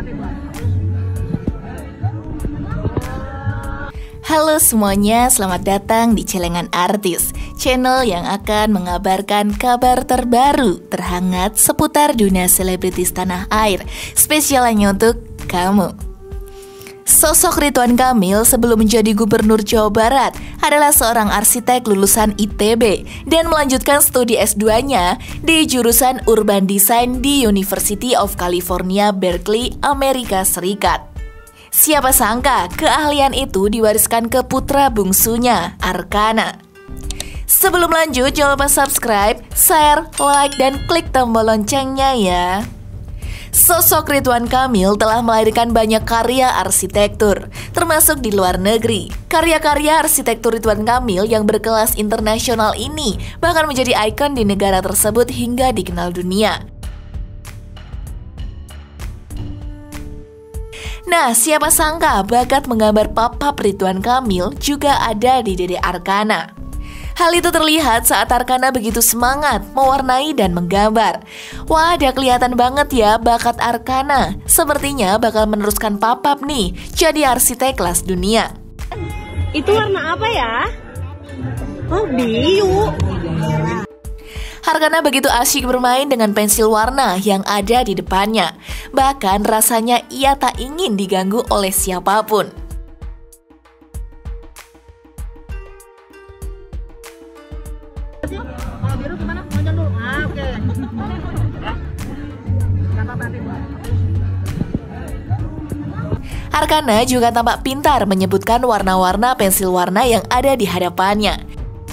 Halo semuanya, selamat datang di Celengan Artis, channel yang akan mengabarkan kabar terbaru terhangat seputar dunia selebritis tanah air, spesial hanya untuk kamu. Sosok Ridwan Kamil sebelum menjadi gubernur Jawa Barat adalah seorang arsitek lulusan ITB dan melanjutkan studi S2-nya di jurusan Urban Design di University of California, Berkeley, Amerika Serikat. Siapa sangka keahlian itu diwariskan ke putra bungsunya, Arkana. Sebelum lanjut, jangan lupa subscribe, share, like, dan klik tombol loncengnya ya. Sosok Ridwan Kamil telah melahirkan banyak karya arsitektur, termasuk di luar negeri. Karya-karya arsitektur Ridwan Kamil yang berkelas internasional ini bahkan menjadi ikon di negara tersebut hingga dikenal dunia. Nah, siapa sangka bakat menggambar pap-pap Ridwan Kamil juga ada di Dede Arkana. Hal itu terlihat saat Arkana begitu semangat mewarnai dan menggambar. Wah, ada kelihatan banget ya bakat Arkana. Sepertinya bakal meneruskan pap-pap nih, jadi arsitek kelas dunia. Itu warna apa ya? Oh, biru. Arkana begitu asyik bermain dengan pensil warna yang ada di depannya. Bahkan rasanya ia tak ingin diganggu oleh siapapun. Kalau biru gimana? Loncat dulu. Oke. Arkana juga tampak pintar menyebutkan warna-warna pensil warna yang ada di hadapannya.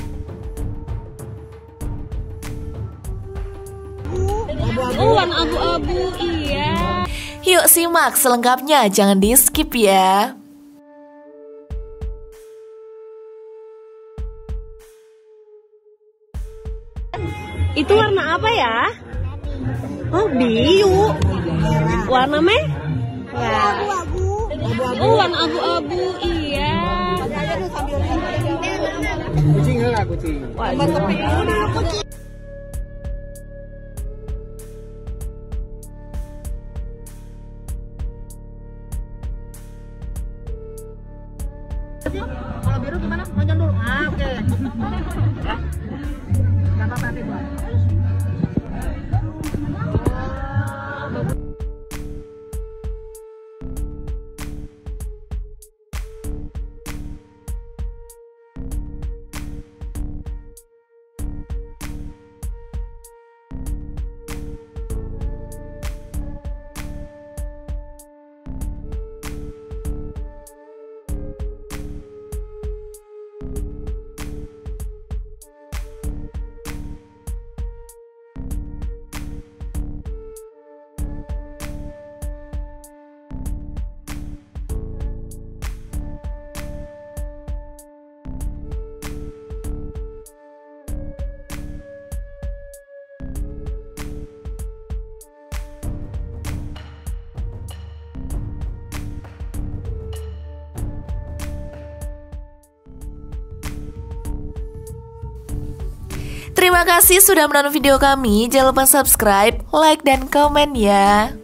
Oh, warna abu-abu, iya. Yuk simak selengkapnya, jangan di skip ya. Itu warna apa ya? Oh, biru. Warna merah? Oh, warna abu-abu, iya. Kucing lah, kucing. Kalau biru gimana? Loncat dulu. Oke. Gak apa-apa nanti buat. Terima kasih sudah menonton video kami. Jangan lupa subscribe, like, dan komen ya.